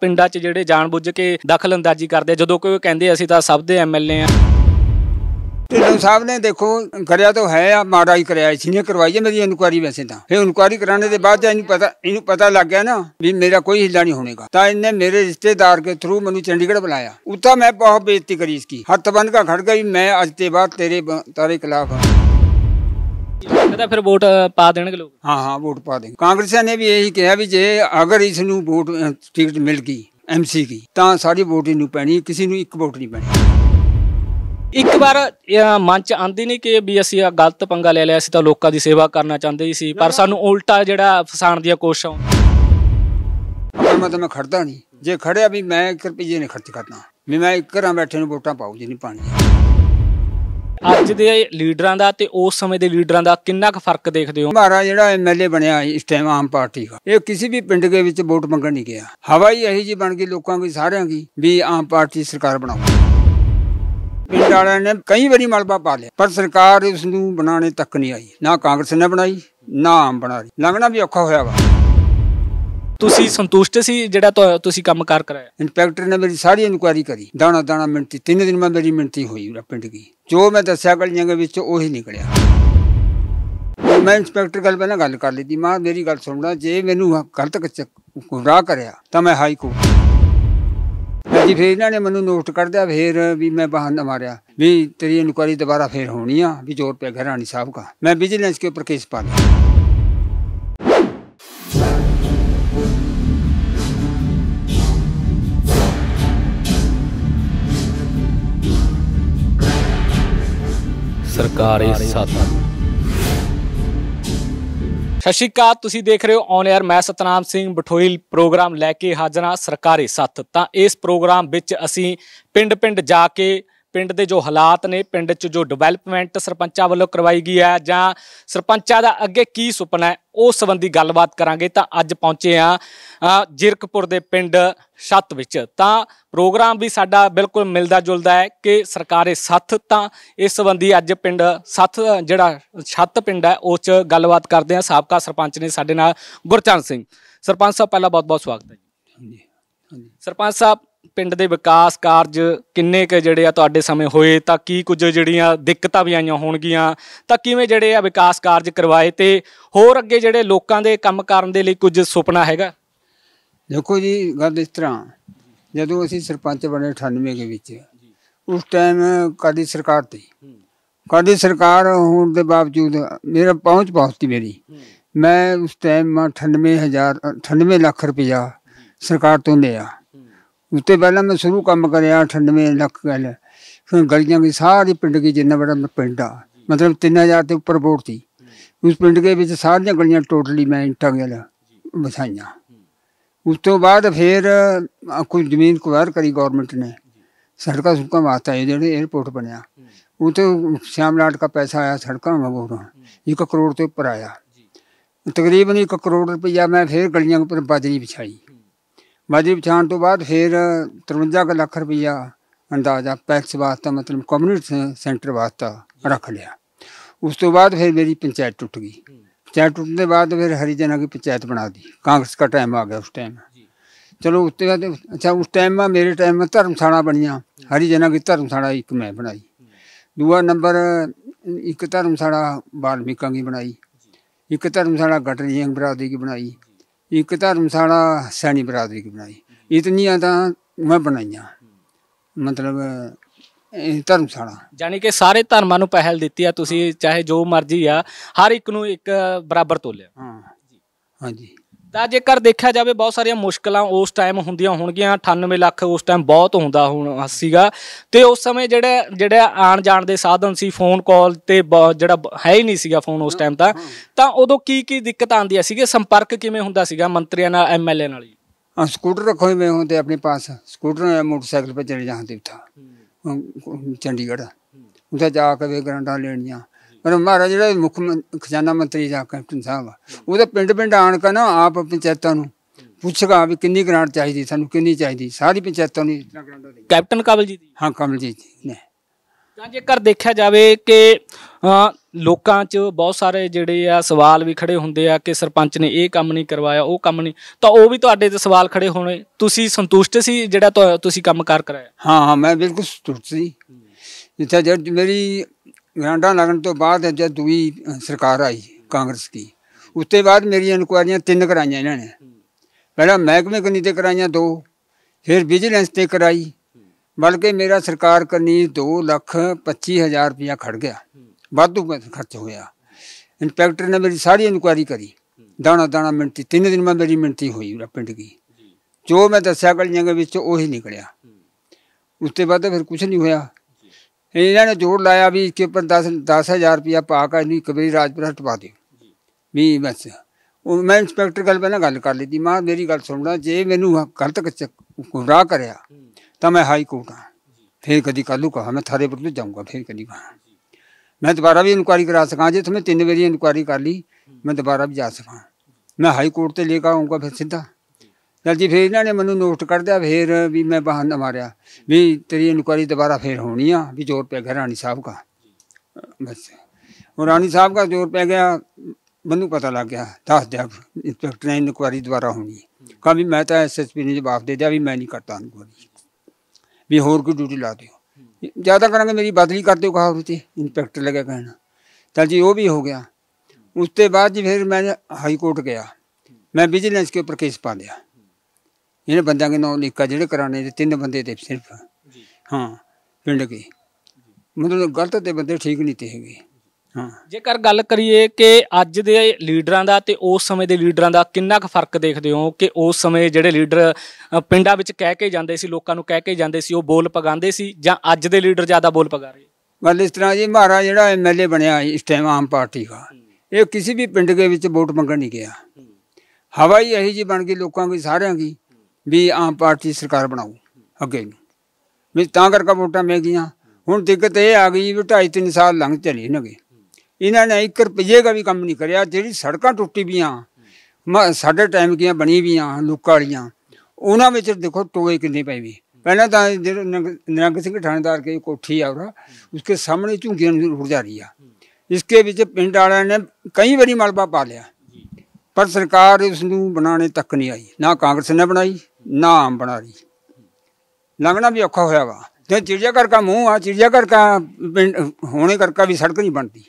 ਪਿੰਡਾਂ 'ਚ ਜਿਹੜੇ ਜਾਣ-ਬੁੱਝ ਕੇ ਦਖਲ-ਅੰਦਾਜ਼ੀ ਕਰਦੇ ਜਦੋਂ ਕੋਈ ਕਹਿੰਦੇ ਅਸੀਂ ਤਾਂ ਸਭ ਦੇ ਐਮਐਲਏ ਆ। ਢਿੱਲੋਂ ਸਾਹਿਬ ने देखो करिया तो है माड़ा ही कराया, इसने करवाई है मेरी इंक्वायरी। वैसे तो फिर इंक्वायरी कराने के बाद इन्हू पता लग गया ना भी मेरा कोई हिला नहीं होने का, तो इन्हें मेरे रिश्तेदार के थ्रू मैंने चंडीगढ़ बुलाया। उतना मैं बहुत बेइज्जती करी इसकी, हथ बन का खड़ गई मैं अज के बाद तेरे खिलाफ। फिर वोट पा देंगे लोग? हाँ हाँ वोट पा देंगे। कांग्रेसिया ने भी यही कहा भी जे अगर इसनू वोट टिकट मिल गई MC की तो सारी वोट इनू पैनी, किसी नू एक वोट नहीं पैनी। ਇੱਕ ਵਾਰ ਮਨ 'ਚ ਆਉਂਦੀ ਨਹੀਂ ਕਿ ਵੀ ਅਸੀਂ ਗਲਤ ਪੰਗਾ ਲੈ ਲਿਆ, ਅਸੀਂ ਤਾਂ ਲੋਕਾਂ ਦੀ ਸੇਵਾ ਕਰਨਾ ਚਾਹੁੰਦੇ ਸੀ ਪਰ ਸਾਨੂੰ ਉਲਟਾ ਜਿਹੜਾ ਫਸਾਉਣ ਦੀਆਂ ਕੋਸ਼ਿਸ਼ਾਂ। ਪਰ ਮੈਂ ਖੜਦਾ ਨਹੀਂ, ਜੇ ਖੜਿਆ ਵੀ ਮੈਂ 1 ਰੁਪਈਏ ਨਹੀਂ ਖਰਚ ਕਰਨਾ, ਵੀ ਮੈਂ ਘਰਾਂ ਬੈਠੇ ਨੂੰ ਵੋਟਾਂ ਪਾਉ ਜੀ ਨਹੀਂ ਪਾਣੀ। ਅੱਜ ਦੇ ਲੀਡਰਾਂ ਦਾ ਤੇ ਉਸ ਸਮੇਂ ਦੇ ਲੀਡਰਾਂ ਦਾ ਕਿੰਨਾ ਕੁ ਫਰਕ ਦੇਖਦੇ ਹੋ? हमारा ਜਿਹੜਾ MLA ਬਣਿਆ ਇਸ ਟਾਈਮ ਆਮ ਪਾਰਟੀ ਦਾ, ਇਹ ਕਿਸੇ ਵੀ ਪਿੰਡ ਦੇ ਵਿੱਚ ਵੋਟ ਮੰਗਣ ਨਹੀਂ ਗਿਆ। ਹਵਾ ਹੀ ਇਹੀ ਜੀ ਬਣ ਗਈ ਲੋਕਾਂ ਦੀ ਸਾਰਿਆਂ ਦੀ ਵੀ ਆਮ ਪਾਰਟੀ ਸਰਕਾਰ ਬਣਾਓ। ਪਿੰਡ ਵਾਲਿਆਂ ਨੇ ਕਈ ਵਾਰੀ ਮਲਬਾ ਪਾ ਲਿਆ ਪਰ ਸਰਕਾਰ ਇਸ ਨੂੰ ਬਣਾਉਣੇ ਤੱਕ ਨਹੀਂ ਆਈ, ਨਾ ਕਾਂਗਰਸ ਨੇ ਬਣਾਈ ਨਾ ਆਮ ਬਣਾ ਰਹੀ। ਲੰਘਣਾ ਵੀ ਔਖਾ ਹੋਇਆ ਵਾ। ਤੁਸੀਂ ਸੰਤੁਸ਼ਟ ਸੀ ਜਿਹੜਾ ਤੁਸੀਂ ਕੰਮ ਕਾਰ ਕਰਾਇਆ? ਇੰਸਪੈਕਟਰ ਨੇ ਮੇਰੀ ਸਾਰੀ ਇਨਕੁਆਇਰੀ ਕਰੀ, ਦਾਣਾ ਦਾਣਾ ਮਿੰਟੀ 3 ਦਿਨ में मेरी मिनती हुई पिंड की, जो मैं दसिया गलियां के विच ਉਹੀ ਨਿਕਲਿਆ। मैं इंस्पैक्टर गल पहले गल कर ली थी, मां मेरी गल सुनना, जे मैनू गलत गुमराह करिया तो मैं हाई कोर्ट जी। फिर इन्होंने मैनू नोट कर दिया, फिर भी मैं बहाना मारिया भी तेरी इनक्वायरी दोबारा फिर होनी आ भी जोर पे घरानी साहब का। मैं विजिलेंस के ऊपर केस पा लिया। ਸਰਕਾਰੀ ਸਾਥ। ਸਤਿ ਸ਼੍ਰੀ ਅਕਾਲ, ਤੁਸੀਂ ਦੇਖ ਰਹੇ ਹੋ ਔਨ 에ਅਰ। ਮੈਂ ਸਤਨਾਮ ਸਿੰਘ ਬਠੋਈ ਪ੍ਰੋਗਰਾਮ ਲੈ ਕੇ ਹਾਜ਼ਰ ਹਾਂ ਸਰਕਾਰੀ ਸਾਥ। ਤਾਂ ਇਸ ਪ੍ਰੋਗਰਾਮ ਵਿੱਚ ਅਸੀਂ ਪਿੰਡ ਜਾ ਕੇ ਪਿੰਡ ਦੇ ਜੋ ਹਾਲਾਤ ਨੇ, ਪਿੰਡ 'ਚ ਜੋ ਡਿਵੈਲਪਮੈਂਟ ਸਰਪੰਚਾਂ ਵੱਲੋਂ ਕਰਵਾਈ ਗਈ ਹੈ ਜਾਂ ਸਰਪੰਚਾਂ ਦਾ ਅੱਗੇ ਕੀ ਸੁਪਨਾ ਹੈ ਉਸ ਸੰਬੰਧੀ ਗੱਲਬਾਤ ਕਰਾਂਗੇ। ਤਾਂ ਅੱਜ ਪਹੁੰਚੇ ਹਾਂ ਜ਼ੀਰਕਪੁਰ ਦੇ ਪਿੰਡ ਛੱਤ ਵਿੱਚ। ਤਾਂ ਪ੍ਰੋਗਰਾਮ ਵੀ ਸਾਡਾ ਬਿਲਕੁਲ ਮਿਲਦਾ ਜੁਲਦਾ ਹੈ ਕਿ ਸਰਕਾਰੀ ਸਾਥ। ਤਾਂ ਇਸ ਸੰਬੰਧੀ ਅੱਜ ਪਿੰਡ ਛੱਤ ਜਿਹੜਾ ਛੱਤ ਪਿੰਡ ਹੈ ਉਸ 'ਚ ਗੱਲਬਾਤ ਕਰਦੇ ਹਾਂ। ਸਾਬਕਾ ਸਰਪੰਚ ਨੇ ਸਾਡੇ ਨਾਲ ਗੁਰਚਰਨ ਸਿੰਘ। ਸਰਪੰਚ ਸਾਹਿਬ ਪਹਿਲਾਂ ਬਹੁਤ ਬਹੁਤ ਸਵਾਗਤ ਹੈ ਜੀ। ਸਰਪੰਚ ਸਾਹਿਬ, ਪਿੰਡ ਦੇ ਵਿਕਾਸ ਕਾਰਜ ਕਿੰਨੇ ਕੁ ਜਿਹੜੇ ਆ ਤੁਹਾਡੇ ਸਮੇਂ ਹੋਏ, ਤਾਂ ਕੀ ਕੁਝ ਜਿਹੜੀਆਂ ਦਿੱਕਤਾਂ ਵੀ ਆਈਆਂ ਹੋਣਗੀਆਂ, ਤਾਂ ਕਿਵੇਂ ਜਿਹੜੇ ਆ ਵਿਕਾਸ ਕਾਰਜ ਕਰਵਾਏ ਤੇ ਹੋਰ ਅੱਗੇ ਜਿਹੜੇ ਲੋਕਾਂ ਦੇ ਕੰਮ ਕਰਨ ਦੇ ਲਈ ਕੁਝ ਸੁਪਨਾ ਹੈਗਾ? ਦੇਖੋ ਜੀ, ਗੱਲ ਇਸ ਤਰ੍ਹਾਂ, ਜਦੋਂ ਅਸੀਂ ਸਰਪੰਚ ਬਣੇ 98 ਦੇ ਵਿੱਚ, ਉਸ ਟਾਈਮ ਕਾਦੀ ਸਰਕਾਰ ਤੀ, ਕਾਦੀ ਸਰਕਾਰ ਹੋਣ ਦੇ ਬਾਵਜੂਦ ਮੇਰਾ ਪਹੁੰਚ ਬਹੁਤ ਸੀ ਮੇਰੀ। ਮੈਂ ਉਸ ਟਾਈਮ 98 ਲੱਖ ਰੁਪਇਆ ਸਰਕਾਰ ਤੋਂ ਲਿਆ। ਉਸ ਤੋਂ ਪਹਿਲਾਂ ਮੈਂ ਸ਼ੁਰੂ ਕੰਮ ਕਰਿਆ 98 ਲੱਖ ਗੱਲ। ਫਿਰ ਗਲੀਆਂ ਦੀ ਸਾਰੀ ਪਿੰਡ ਦੀ, ਜਿੰਨਾ ਬੜਾ ਪਿੰਡ ਆ, ਮਤਲਬ 3000 ਤੋਂ ਉੱਪਰ ਵੋਟ ਸੀ ਉਸ ਪਿੰਡ ਦੇ ਵਿੱਚ, ਸਾਰੀਆਂ ਗਲੀਆਂ ਟੋਟਲੀ ਮੈਂ ਇੰਟਾਂ ਗੱਲ ਵਿਛਾਈਆਂ। ਉਸ ਤੋਂ ਬਾਅਦ ਫਿਰ ਕੁਝ ਜ਼ਮੀਨ ਕੁਆਰ ਕਰੀ ਗੌਰਮੈਂਟ ਨੇ ਸੜਕਾਂ ਸੁੜਕਾਂ ਵਾਸਤੇ, ਜਿਹੜੇ ਏਅਰਪੋਰਟ ਬਣਿਆ ਉਹ ਤੋਂ ਸ਼ਾਮ ਲਾਟ का पैसा ਆਇਆ। ਸੜਕਾਂ ਵਗੋਂ 1 ਕਰੋੜ ਤੋਂ ਉੱਪਰ ਆਇਆ, ਤਕਰੀਬਨ 1 ਕਰੋੜ ਰੁਪਈਆ। ਮੈਂ ਫਿਰ ਗਲੀਆਂ ਉੱਪਰ ਬਾਜਰੀ ਵਿਛਾਈ। ਬਾਜਰੀ ਵਿਛਾਉਣ ਤੋਂ ਬਾਅਦ ਫਿਰ 53 ਲੱਖ ਰੁਪਈਆ ਅੰਦਾਜ਼ਾ ਪੈਕਸ ਵਾਸਤੇ, ਮਤਲਬ ਕਮਿਊਨਿਟੀ ਸੈਂਟਰ ਵਾਸਤੇ ਰੱਖ ਲਿਆ। ਉਸ ਤੋਂ ਬਾਅਦ ਫਿਰ ਮੇਰੀ ਪੰਚਾਇਤ ਟੁੱਟ ਗਈ। पंचायत टूटने के बाद फिर हरिजन की पंचायत बना दी। कांग्रेस का टाइम आ गया उस टाइम। चलो उसके बाद अच्छा उस टाइम में मेरे टाइम में धर्मशाला बनिया। हरिजन की धर्मशाला एक मैं बनाई। दूआ नंबर एक धर्मशाला वाल्मीकि की बनाई। एक धर्मशाला गटरी बरादरी की बनाई। एक धर्मशाला सैनी बरादरी की बनाई। इतनिया तो मैं बनाइया मतलब धर्मशाला। जानी कि सारे धर्मां नूं पहल दित्ती है तुसीं, चाहे जो मर्जी आ, हर एक नूं एक बराबर तोलिया। हाँ हाँ जी। ਤਾਂ ਜੇਕਰ ਦੇਖਿਆ ਜਾਵੇ ਬਹੁਤ ਸਾਰੀਆਂ ਮੁਸ਼ਕਲਾਂ ਉਸ ਟਾਈਮ ਹੁੰਦੀਆਂ ਹੋਣਗੀਆਂ। 98 ਲੱਖ ਉਸ ਟਾਈਮ ਬਹੁਤ ਹੁੰਦਾ ਹੁਣ ਸੀਗਾ। ਤੇ ਉਸ ਸਮੇਂ ਜਿਹੜੇ ਆਉਣ ਜਾਣ ਦੇ ਸਾਧਨ ਸੀ, ਫੋਨ ਕਾਲ ਤੇ ਜਿਹੜਾ ਹੈ ਹੀ ਨਹੀਂ ਸੀਗਾ ਫੋਨ ਉਸ ਟਾਈਮ ਤਾਂ ਉਦੋਂ ਕੀ ਦਿੱਕਤ ਆਉਂਦੀਆਂ ਸੀਗੀ? ਸੰਪਰਕ ਕਿਵੇਂ ਹੁੰਦਾ ਸੀਗਾ ਮੰਤਰੀਆਂ ਨਾਲ, MLA ਨਾਲ? हाँ स्कूटर रखो हुए होते अपने पास। स्कूटर मोटरसाइकिल पर चले जाते था चंडीगढ़। उधर जाकर वे ग्रांटा लेनिया। पर हमारा जो मुख खजाना मंत्री जा कैप्टन साहब वो पिंड पिंड आन का ना आप पंचायतों पूछेगा भी किन्नी ग्रांट चाहिए, सानू किन्नी चाहिए। सारी पंचायतों ने कैप्टन कमलजीत? हाँ कमलजीत ने। ਤਾਂ ਜੇਕਰ ਦੇਖਿਆ ਜਾਵੇ ਕਿ ਲੋਕਾਂ 'ਚ ਬਹੁਤ ਸਾਰੇ ਜਿਹੜੇ ਆ ਸਵਾਲ ਵੀ ਖੜੇ ਹੁੰਦੇ ਆ ਕਿ ਸਰਪੰਚ ਨੇ ਇਹ ਕੰਮ ਨਹੀਂ ਕਰਵਾਇਆ, ਉਹ ਕੰਮ ਨਹੀਂ, ਤਾਂ ਉਹ ਵੀ ਤੁਹਾਡੇ ਤੇ ਸਵਾਲ ਖੜੇ ਹੋਣੇ, ਤੁਸੀਂ ਸੰਤੁਸ਼ਟ ਸੀ ਜਿਹੜਾ ਤੁਸੀਂ ਕੰਮ ਕਾਰ ਕਰਾਇਆ? ਹਾਂ, ਮੈਂ ਬਿਲਕੁਲ ਸੰਤੁਸ਼ਟ ਸੀ। ਜਿੱਥੇ ਜਦ ਮੇਰੀ ਗ੍ਰਾਂਟਾਂ ਲੱਗਣ ਤੋਂ ਬਾਅਦ ਜਦ ਦੂਈ ਸਰਕਾਰ ਆਈ ਕਾਂਗਰਸ ਦੀ, ਉਸ ਤੋਂ ਬਾਅਦ ਮੇਰੀਆਂ ਇਨਕੁਆਇਰੀਆਂ 3 ਕਰਾਈਆਂ ਇਹਨਾਂ ਨੇ। ਪਹਿਲਾਂ ਮਹਿਕਮੇ ਕਨੀ ਤੇ ਕਰਾਈਆਂ 2, ਫਿਰ ਵਿਜੀਲੈਂਸ ਤੇ ਕਰਾਈ, ਬਲਕਿ ਮੇਰਾ ਸਰਕਾਰ ਕਨੀ 2,25,000 ਰੁਪਇਆ ਖੜ ਗਿਆ, ਵਾਧੂ ਖਰਚ ਹੋਇਆ। ਇੰਸਪੈਕਟਰ ਨੇ ਮੇਰੀ ਸਾਰੀ ਇਨਕੁਆਇਰੀ ਕਰੀ, ਦਾਣਾ ਦਾਣਾ ਮਿਣਤੀ, 3 ਦਿਨ में मेरी मिणती हुई पिंड की, जो मैं दसिया गलियां के विच ਉਹੀ निकलिया। ਉਸ ਤੋਂ ਬਾਅਦ फिर कुछ नहीं होया। ਇਹਨਾਂ ਨੇ जोड़ लाया भी इसके ऊपर 10,000 रुपया पा के नहीं कभी राजपुरा हटवा दो भी बस। मैं इंस्पैक्टर गल पहले गल कर ली थी, मां मेरी गल सुनना, जे मैनू गलत गुमराह कराया तो मैं हाई कोर्ट हाँ, फिर कभी कल कहा मैं थारे पर जाऊँगा, फिर कभी कहा मैं दोबारा भी इंक्वायरी करा सका, जे तुम्हें 3 बारी इंक्वायरी कर ली मैं दोबारा भी जा सका, मैं हाई कोर्ट से लेकर आऊँगा फिर सीधा। चल जी, फिर इन्होंने मैनू नोट कर दिया, फिर भी मैं बहाना मारिया भी तेरी इंक्वायरी दोबारा फिर होनी है, भी जोर पै गया रानी साहब का बस। और रानी साहब का जोर पै गया, मैनू पता लग गया, दस दिया इंस्पैक्टर ने इंक्वायरी दोबारा होनी, कहा भी मैं तो SSP ने जवाब दे दिया भी मैं नहीं करता इंक्वायरी, भी होर कोई ड्यूटी ला दो, ज़्यादा करेंगे मेरी बदली कर दो, कहा उसे इंस्पैक्टर लगे कहना। चल जी, वो भी हो गया। उसके बाद जी फिर मैं हाई कोर्ट गया, मैं विजिलेंस के ऊपर केस पा लिया। इन्हें बंदा के 9 लिखा ਜਿਹੜੇ कराने 3 बंदे थे सिर्फ, हाँ पिंड के, मतलब गलत ते बंदे ठीक नहीं थे हैगे। हाँ, ਜੇਕਰ ਗੱਲ ਕਰੀਏ ਕਿ ਅੱਜ ਦੇ ਲੀਡਰਾਂ ਦਾ ਤੇ ਉਸ ਸਮੇਂ ਦੇ ਲੀਡਰਾਂ ਦਾ ਕਿੰਨਾ ਕੁ ਫਰਕ ਦੇਖਦੇ ਹੋ ਕਿ ਉਸ ਸਮੇਂ ਜਿਹੜੇ ਲੀਡਰ ਪਿੰਡਾਂ ਵਿੱਚ ਕਹਿ ਕੇ ਜਾਂਦੇ ਸੀ, ਲੋਕਾਂ ਨੂੰ ਕਹਿ ਕੇ ਜਾਂਦੇ ਸੀ, ਉਹ ਬੋਲ ਪਗਾਉਂਦੇ ਸੀ, ਜਾਂ ਅੱਜ ਦੇ ਲੀਡਰ ਜ਼ਿਆਦਾ ਬੋਲ ਪਗਾ ਰਹੇ? गल इस तरह जी, हमारा ਜਿਹੜਾ MLA ਬਣਿਆ इस टाइम आम पार्टी का, ये किसी भी पिंड के विच वोट मंगण नहीं गया, हवा ही यही जी बन गई लोगों की सारिਆਂ की भी आम पार्टी सरकार बनाओ अगे भी, तां करके वोटां मिल गई। हुण दिक्कत ये आ गई भी 2.5-3 साल लंघ चले इन्हें, इन्होंने 1 रुपये का भी काम नहीं कराया। जी सड़कां टुटी भी साढ़े टाइम की बनी भी लोकां वालियां, उन्होंने देखो टोए किन्ने पे भी। पहले तो निरंग सिंह थानेदार की कोठी आ रहा, उसके सामने झुंगियां उड़ जा रही है, इसके विच पिंड वालियां ने कई बारी मलबा पा लिया, पर सरकार उसनू बनाने तक नहीं आई, ना कांग्रेस ने बनाई ना आम बना रही। लंघना भी औखा होया वा, जो चिड़ियाघर का मुँह आ, चिड़ियाघर का पिंड होने करके भी सड़क नहीं बनती।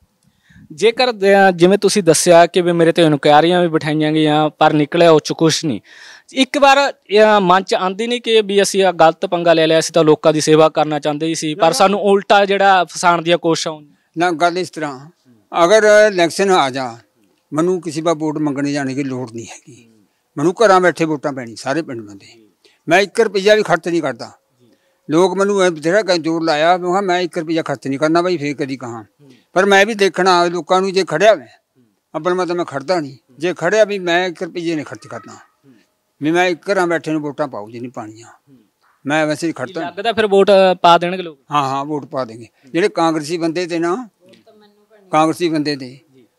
ਜੇਕਰ ਜਿਵੇਂ ਤੁਸੀਂ ਦੱਸਿਆ ਕਿ ਵੀ ਮੇਰੇ ਤੇ ਇਨਕੁਆਇਰੀਆਂ ਵੀ ਬਿਠਾਈਆਂ ਗਈਆਂ ਪਰ ਨਿਕਲਿਆ ਉਹ 'ਚ ਕੁਛ ਨਹੀਂ, ਇੱਕ ਵਾਰ ਮਨ 'ਚ ਆਉਂਦੀ ਨਹੀਂ ਕਿ ਵੀ ਅਸੀਂ ਗਲਤ ਪੰਗਾ ਲੈ ਲਿਆ, ਅਸੀਂ ਤਾਂ ਲੋਕਾਂ ਦੀ ਸੇਵਾ ਕਰਨਾ ਚਾਹੁੰਦੇ ਸੀ ਪਰ ਸਾਨੂੰ ਉਲਟਾ ਜਿਹੜਾ ਫਸਾਉਣ ਦੀਆਂ ਕੋਸ਼ਿਸ਼ਾਂ ਹੋਈਆਂ? ਨਾ, ਗੱਲ ਇਸ ਤਰ੍ਹਾਂ, ਅਗਰ ਇਲੈਕਸ਼ਨ ਆ ਜਾ, ਮੈਨੂੰ ਕਿਸੇ ਦਾ ਵੋਟ ਮੰਗਣੇ ਜਾਣੇ ਦੀ ਲੋੜ ਨਹੀਂ ਹੈਗੀ, ਮੈਨੂੰ ਘਰਾਂ ਬੈਠੇ ਵੋਟਾਂ ਪੈਣੀ ਸਾਰੇ ਪਿੰਡ ਬੰਦੇ, ਮੈਂ 1 ਰੁਪਈਆ ਵੀ ਖਰਚ ਨਹੀਂ ਕਰਦਾ। लोग मैनू बथेरा कहीं जोर लाया, मैं 1 रुपया खर्च नहीं करना भाई, फिर कभी कहा, पर मैं भी देखना लोगों को, जे खड़िया मैं अपन मतलब मैं खड़ता नहीं, जे खड़िया भी मैं 1 रुपये नहीं खर्च करना, भी मैं घर बैठे वोटा पाओ जी नहीं पानिया, मैं वैसे ही खड़ता लगता फिर वोट पा देंगे लोग? हाँ हाँ, वोट पा देंगे। ਜਿਹੜੇ ਕਾਂਗਰਸੀ ਬੰਦੇ ਤੇ ਨਾ, ਕਾਂਗਰਸੀ ਬੰਦੇ ਤੇ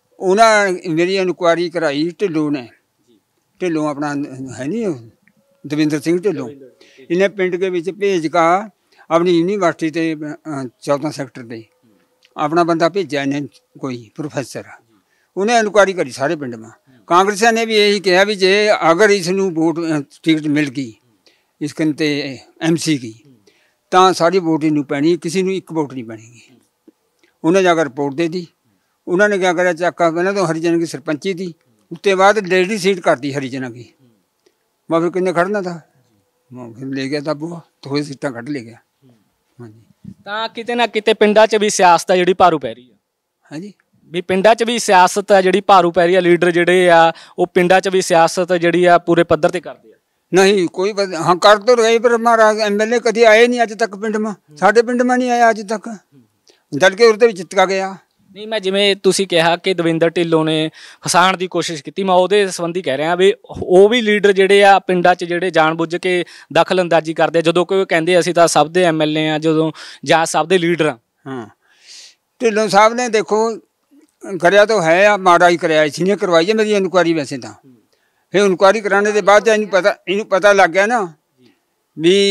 ਉਹਨਾਂ ਮੇਰੀ ਇਨਕੁਆਇਰੀ ਕਰਾਈ ਢਿੱਲੋਂ ਨੇ, ਢਿੱਲੋਂ ਆਪਣਾ है नहीं दविंदर सिंह ढिल्लों, इन्हें पिंड के विच भेज का अपनी यूनिवर्सिटी ते 14 सेक्टर पे अपना बंदा भेजा, इन्हें कोई प्रोफैसर, उन्हें इनकुआरी करी सारे पिंड में। कांग्रेस ने भी यही कहा भी जे अगर इसनू वोट टिकट मिल गई इस कनते MC की, तो सारी वोट इनू पैनी, किसी को 1 वोट नहीं पैनी। उन्हें जाकर रिपोर्ट दे दी, उन्होंने क्या करा, चाका पहले तो हरिजन की सरपंची थी, उसके बाद लेडी सीट कर दी हरिजन की, मैं फिर किन्ने खड़ना था, मैं फिर ले गया था बुआ, 2 सीटां कट ले गया। हाँ जी, ਤਾਂ ਕਿਤੇ ਨਾ ਕਿਤੇ ਪਿੰਡਾਂ 'ਚ ਵੀ ਸਿਆਸਤ ਆ ਜਿਹੜੀ ਭਾਰੂ ਪੈ ਰਹੀ ਆ? हाँ जी, ਵੀ ਪਿੰਡਾਂ 'ਚ ਵੀ ਸਿਆਸਤ ਆ ਜਿਹੜੀ ਭਾਰੂ ਪੈ ਰਹੀ ਆ, ਲੀਡਰ ਜਿਹੜੇ ਆ ਉਹ ਪਿੰਡਾਂ 'ਚ ਵੀ ਸਿਆਸਤ ਜਿਹੜੀ ਆ ਪੂਰੇ ਪੱਧਰ ਤੇ ਕਰਦੇ ਆ? नहीं कोई हाँ कर तो रहे, पर हमारा MLA कभी आए नहीं अज तक पिंड में, साढ़े पिंड में नहीं आया अज तक, डर के उधर भी जितका गया। ਨਹੀਂ, ਮੈਂ ਜਿਵੇਂ ਤੁਸੀਂ ਕਿਹਾ ਕਿ ਦਵਿੰਦਰ ਢਿੱਲੋਂ ਨੇ ਫਸਾਉਣ ਦੀ ਕੋਸ਼ਿਸ਼ ਕੀਤੀ, ਮੈਂ ਉਹਦੇ ਸੰਬੰਧੀ ਕਹਿ ਰਿਹਾ ਵੀ ਉਹ ਵੀ ਲੀਡਰ ਜਿਹੜੇ ਆ ਪਿੰਡਾਂ 'ਚ ਜਿਹੜੇ ਜਾਣ-ਬੁੱਝ ਕੇ ਦਖਲ ਅੰਦਾਜ਼ੀ ਕਰਦੇ ਆ, ਜਦੋਂ ਕੋਈ ਕਹਿੰਦੇ ਅਸੀਂ ਤਾਂ ਸਭ ਦੇ MLA ਆ, ਜਦੋਂ ਜਾਂ ਸਭ ਦੇ ਲੀਡਰ ਆ। हाँ, ढिल्लों साहब ने देखो कराया तो है, आप माड़ा ही कराया, इसी ने करवाई है मेरी इनकुआरी वैसे तो, फिर इनकुआरी कराने के बाद इन्हू पता लग गया ना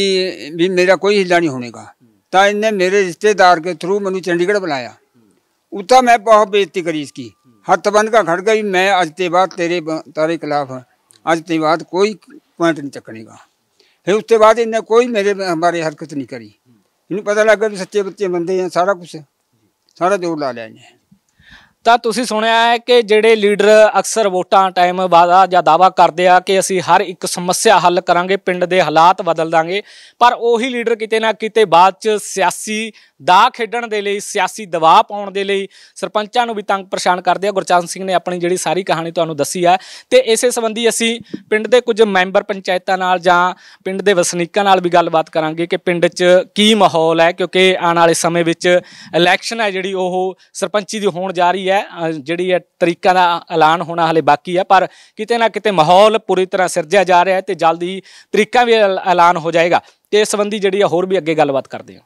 भी मेरा कोई हिला नहीं होने का, तो इन्हें मेरे रिश्तेदार के थ्रू मैनू चंडीगढ़ बुलाया, उतना मैं बहुत बेइज्जती करी इसकी, हथ बन का खड़ गई। मैं अज ते बाद तारे खिलाफ अज ते बाद कोई पॉइंट नहीं चकनेगा। फिर उसके बाद इन्हें कोई मेरे हमारे हरकत नहीं करी। इन्हें पता लग गया भी सच्चे बच्चे बंदे हैं, सारा कुछ सारा जोर ला लिया इन्हें। ਤਾਂ ਤੁਸੀਂ ਸੁਣਿਆ ਹੈ ਕਿ ਜਿਹੜੇ ਲੀਡਰ ਅਕਸਰ ਵੋਟਾਂ ਟਾਈਮ ਵਾਦਾ ਜਾਂ ਦਾਅਵਾ ਕਰਦੇ ਆ ਕਿ ਅਸੀਂ ਹਰ ਇੱਕ ਸਮੱਸਿਆ ਹੱਲ ਕਰਾਂਗੇ, ਪਿੰਡ ਦੇ ਹਾਲਾਤ ਬਦਲ ਦਾਂਗੇ, ਪਰ ਉਹੀ ਲੀਡਰ ਕਿਤੇ ਨਾ ਕਿਤੇ ਬਾਅਦ 'ਚ ਸਿਆਸੀ ਦਾਅ ਖੇਡਣ ਦੇ ਲਈ, ਸਿਆਸੀ ਦਬਾਅ ਪਾਉਣ ਦੇ ਲਈ ਸਰਪੰਚਾਂ ਨੂੰ ਵੀ ਤੰਗ ਪਰੇਸ਼ਾਨ ਕਰਦੇ ਆ। ਗੁਰਚਰਨ ਸਿੰਘ ਨੇ ਆਪਣੀ ਜਿਹੜੀ ਸਾਰੀ ਕਹਾਣੀ ਤੁਹਾਨੂੰ ਦੱਸੀ ਹੈ, ਤੇ ਇਸੇ ਸੰਬੰਧੀ ਅਸੀਂ ਪਿੰਡ ਦੇ ਕੁਝ ਮੈਂਬਰ ਪੰਚਾਇਤਾਂ ਨਾਲ ਜਾਂ ਪਿੰਡ ਦੇ ਵਸਨੀਕਾਂ ਨਾਲ ਵੀ ਗੱਲਬਾਤ ਕਰਾਂਗੇ ਕਿ ਪਿੰਡ 'ਚ ਕੀ ਮਾਹੌਲ ਹੈ, ਕਿਉਂਕਿ ਆਉਣ ਵਾਲੇ ਸਮੇਂ ਵਿੱਚ ਇਲੈਕਸ਼ਨ ਹੈ ਜਿਹੜੀ ਉਹ ਸਰਪੰਚੀ ਦੀ ਹੋਣ ਜਾ ਰਹੀ ਹੈ। ਜਿਹੜੀ ਹੈ ਤਰੀਕਾਂ ਦਾ ਐਲਾਨ ਹੋਣਾ ਹਲੇ ਬਾਕੀ ਹੈ, ਪਰ ਕਿਤੇ ਨਾ ਕਿਤੇ ਮਾਹੌਲ ਪੂਰੀ ਤਰ੍ਹਾਂ ਸਿਰਜਿਆ ਜਾ ਰਿਹਾ ਹੈ ਤੇ ਜਲਦੀ ਤਰੀਕਾ ਵੀ ਐਲਾਨ ਹੋ ਜਾਏਗਾ। ਤੇ ਇਸ ਸੰਬੰਧੀ ਜਿਹੜੀ ਹੋਰ ਵੀ ਅੱਗੇ ਗੱਲਬਾਤ ਕਰਦੇ ਹਾਂ।